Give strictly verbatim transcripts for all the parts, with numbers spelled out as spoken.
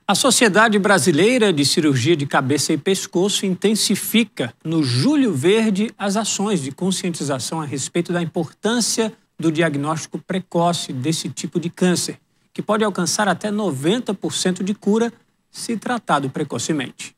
A Sociedade Brasileira de Cirurgia de Cabeça e Pescoço intensifica no Julho Verde as ações de conscientização a respeito da importância do diagnóstico precoce desse tipo de câncer, que pode alcançar até noventa por cento de cura se tratado precocemente.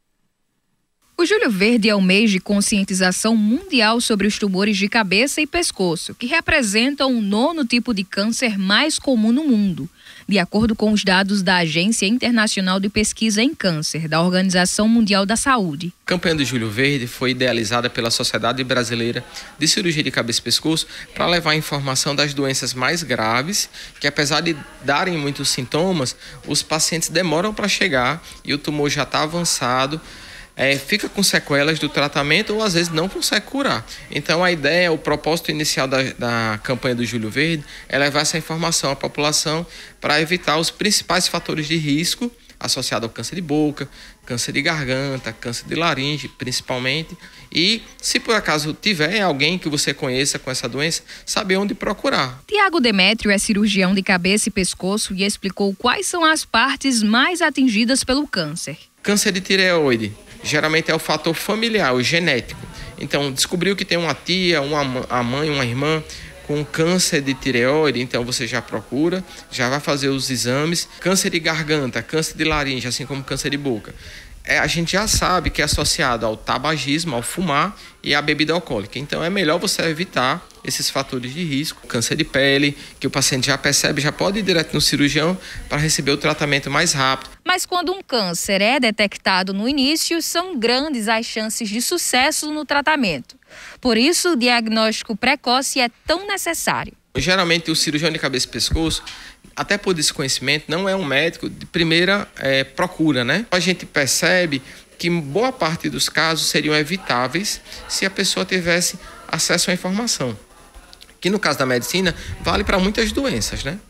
O Julho Verde é o mês de conscientização mundial sobre os tumores de cabeça e pescoço, que representam o nono tipo de câncer mais comum no mundo, de acordo com os dados da Agência Internacional de Pesquisa em Câncer, da Organização Mundial da Saúde. A campanha do Julho Verde foi idealizada pela Sociedade Brasileira de Cirurgia de Cabeça e Pescoço para levar a informação das doenças mais graves, que apesar de darem muitos sintomas, os pacientes demoram para chegar e o tumor já está avançado, É, fica com sequelas do tratamento ou às vezes não consegue curar. Então a ideia, o propósito inicial da, da campanha do Julho Verde é levar essa informação à população para evitar os principais fatores de risco associados ao câncer de boca, câncer de garganta, câncer de laringe principalmente, e se por acaso tiver alguém que você conheça com essa doença, saber onde procurar. Tiago Demétrio é cirurgião de cabeça e pescoço e explicou quais são as partes mais atingidas pelo câncer. Câncer de tireoide geralmente é o fator familiar, o genético. Então, descobriu que tem uma tia, uma a mãe, uma irmã com câncer de tireoide, então você já procura, já vai fazer os exames. Câncer de garganta, câncer de laringe, assim como câncer de boca. É, a gente já sabe que é associado ao tabagismo, ao fumar e à bebida alcoólica. Então é melhor você evitar esses fatores de risco. Câncer de pele, que o paciente já percebe, já pode ir direto no cirurgião para receber o tratamento mais rápido. Mas quando um câncer é detectado no início, são grandes as chances de sucesso no tratamento. Por isso, o diagnóstico precoce é tão necessário. Geralmente o cirurgião de cabeça e pescoço, até por desconhecimento, não é um médico de primeira é, procura, né? A gente percebe que boa parte dos casos seriam evitáveis se a pessoa tivesse acesso à informação. Que no caso da medicina, vale para muitas doenças, né?